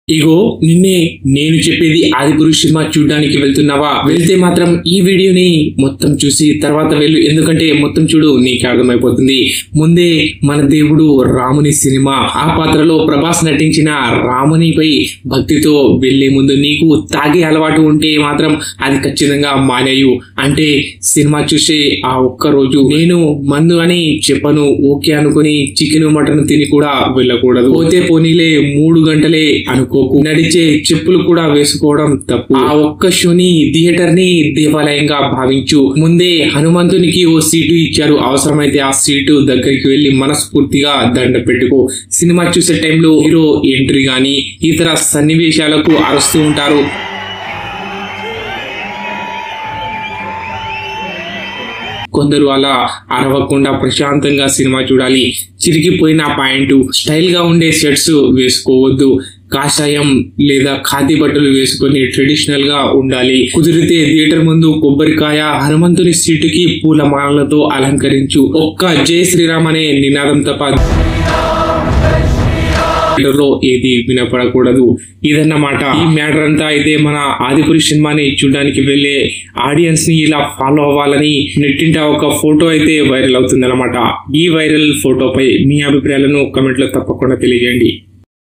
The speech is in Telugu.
ఇగో నిన్నే నేను చెప్పేది ఆదిపురుష్ సినిమా చూడడానికి వెళ్తున్నావా? వెళ్తే మాత్రం ఈ వీడియోని మొత్తం చూసి తర్వాత వెళ్ళు, ఎందుకంటే మొత్తం చూడు నీకు అర్థమైపోతుంది. ముందే మన దేవుడు రాముని సినిమా, ఆ పాత్రలో ప్రభాస్ నటించిన రామునిపై భక్తితో వెళ్లే ముందు నీకు తాగే అలవాటు ఉంటే మాత్రం అది ఖచ్చితంగా మానేయు. అంటే సినిమా చూసే ఆ ఒక్క రోజు నేను మందు అని చెప్పను, ఓకే అనుకుని చికెన్ మటన్ తిని కూడా వెళ్ళకూడదు. పోతే పోనీలే 3 గంటలే అనుకో, నడిచే చెప్పులు కూడా వేసుకోవడం తప్పు. ఆ ఒక్క షోని థియేటర్ ని దేవాలయంగా భావించు. ముందే హనుమంతునికి ఓ సీటు ఇచ్చారు, అవసరమైతే ఆ సీటు దగ్గరికి వెళ్లి మనస్ఫూర్తిగా దండ పెట్టుకో. సినిమా చూసే టైంలో హీరో ఎంట్రీ గాని ఇతర సన్నివేశాలకు అరుస్తూ ఉంటారు. కొందరు అలా అరవకుండా ప్రశాంతంగా సినిమా చూడాలి. చిరిగిపోయిన ప్యాంటు, స్టైల్ గా ఉండే షర్ట్స్ వేసుకోవద్దు. కాషాయం లేదా ఖాదీ బట్టలు వేసుకొని ట్రెడిషనల్ గా ఉండాలి. కుదిరితే థియేటర్ ముందు కొబ్బరికాయ, హనుమంతుని సీటుకి పూల మాలలతో అలంకరించు. ఒక్క జై శ్రీరామ్ అనే నినాదం తప్ప లో ఏది వినపడకూడదు. ఇదన్నమాట ఈ మ్యాటర్ అంతా. అయితే మన ఆదిపురుష్ సినిమాని చూడడానికి వెళ్లే ఆడియన్స్ ని ఇలా ఫాలో అవ్వాలని నెట్టింట ఒక ఫోటో అయితే వైరల్ అవుతుంది అన్నమాట. ఈ వైరల్ ఫోటోపై మీ అభిప్రాయాలను కమెంట్ లో తప్పకుండా తెలియజేయండి.